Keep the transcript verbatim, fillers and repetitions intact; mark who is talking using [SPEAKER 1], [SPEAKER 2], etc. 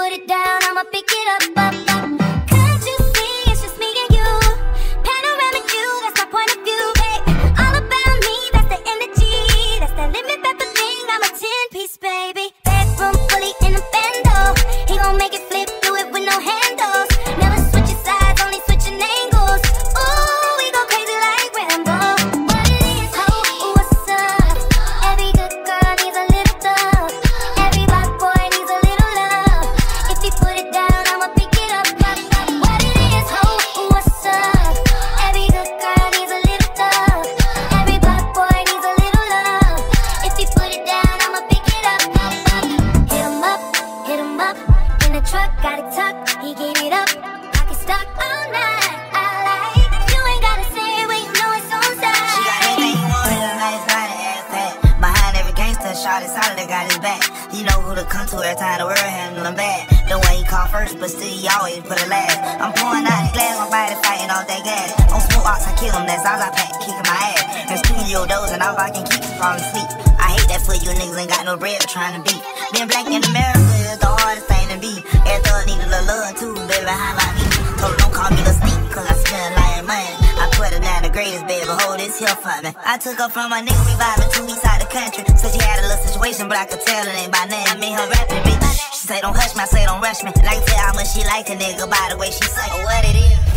[SPEAKER 1] put it down, I'ma pick it up, up, up. Can't you see it's just me and you? Panoramic view, that's my point of view. Hey, all about me, that's the energy. That's that lemon pepper thing, I'm a ten-piece, baby. Bedroom fully in a bando. He gon' make it flip, do it with no handles. Never switching sides, only switching angles. Ooh, we go crazy like Rambo. What it is, ho, what's up? Every good girl needs a little love. Every black boy needs a little love. If he put it down, I'ma pick it up, up, up. What it is, ho, what's up? Every good girl needs a little love. Every black boy needs a little love. If he put it down, I'ma pick it up, up, up. Hit him up, hit him up. In the truck, got it tucked, he get it up. Pocket stuck all night, I like. You ain't gotta say it when you know it's on side.
[SPEAKER 2] She got everything you want, a nice body, ass fat. Behind every gangster, shot is solid, they got his back. You know who to come to every time the world handle him bad. The one he call first, but still he always put it last. I'm pouring out the glass, my body fighting all that gas. On smoke ox, I kill him, that's all I pack, kicking my ass. And speaking your doors, and all I can keep is falling asleep. I hate that for you niggas ain't got no bread trying to beat. Being black in America is the hardest thing to be. Every thug need a little love too, baby, behind my knee. Told her don't call me the sneak, cause I spend like money. I put her down the greatest, baby, hold this here for me. I took her from my nigga reviving two weeks out the country. Said she had a little situation, but I could tell it ain't by name. I made her rapping, bitch. She say don't hush me, I say don't rush me. Like tell how much she like a nigga by the way she say what it is.